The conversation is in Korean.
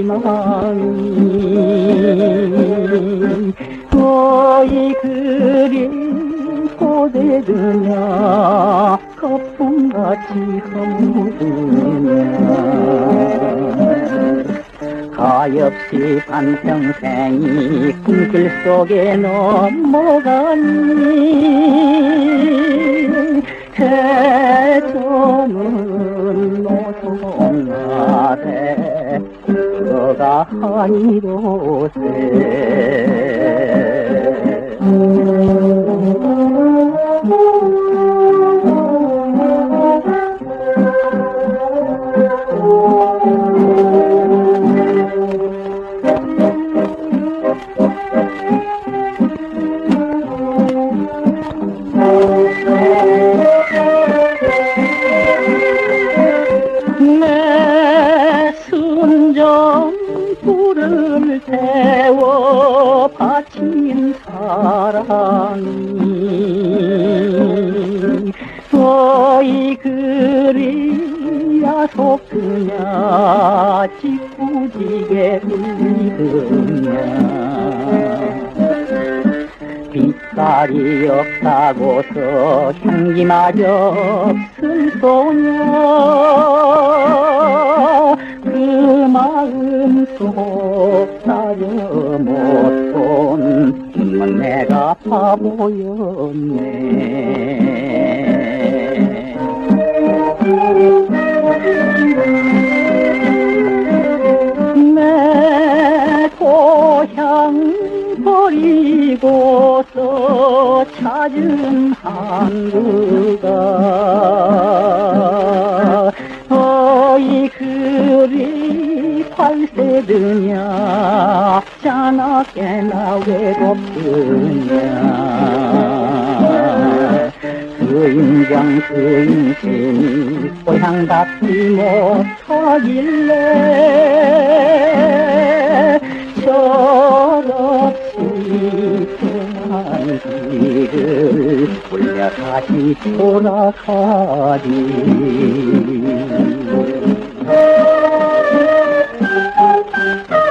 마음이 너희 그린 꽃에 드냐 거품같이 허무르냐 가엾이 반평생이 꿈길 속에 넘어가니 해저문 노송 아래 들어가 하니로세 내 순정 불을 태워 바친 사랑이 너희 그리 야속드냐 짓궂게 울드냐 빛깔이 없다고서 향기마저 없을 소녀 그 마음 속 따려 못본 내가 바보였네 내 고향 버리고서 찾은 항구가 너희 그리 발새드냐 자나깨나 외롭드냐 그 인장 그 인심이 고향답지 못하길래 철없이 떠난 길을 돌려 다시 돌아가리